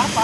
lapang.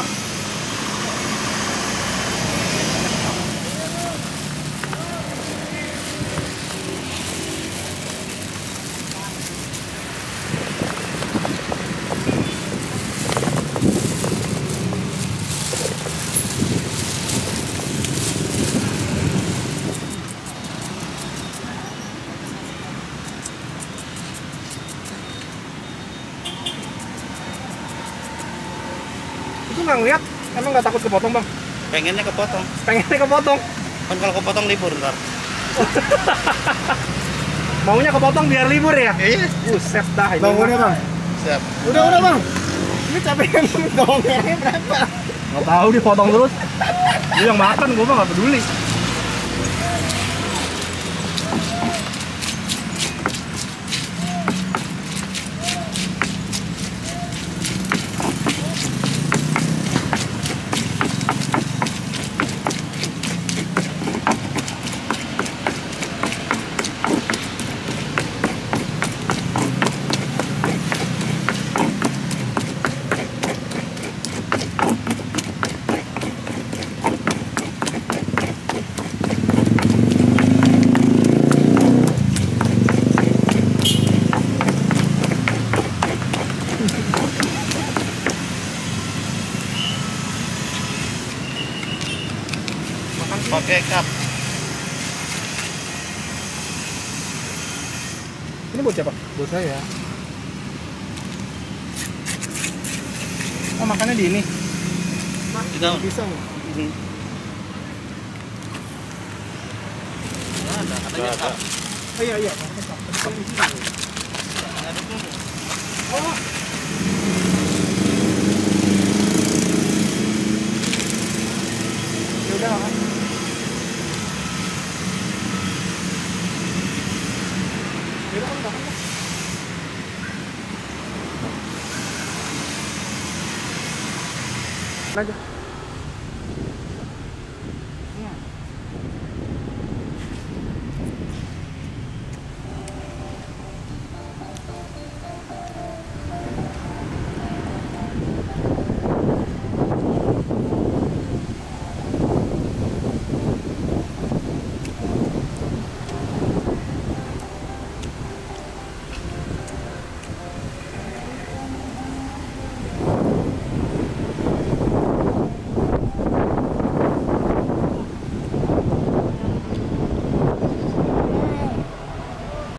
Itu nggak ngeliat, emang nggak takut kepotong bang? Pengennya kepotong. Pengennya kepotong. Kan kalau kepotong libur ntar. Maunya kepotong biar libur ya? Iya. Buset dah ini. Bang, udah bang. Siap. Udah bang. Ini capek dongengnya berapa? Nggak tahu dipotong terus. Lu yang makan, gua mah nggak peduli. Pakai cup. Ini buat siapa? Buat saya. Oh makannya di ini. Kita Bisa nggak? ada katanya Ada. cup. Oh iya iya. Ada dulu. Oh. Ya udah makan. Ya udah makan. Aja.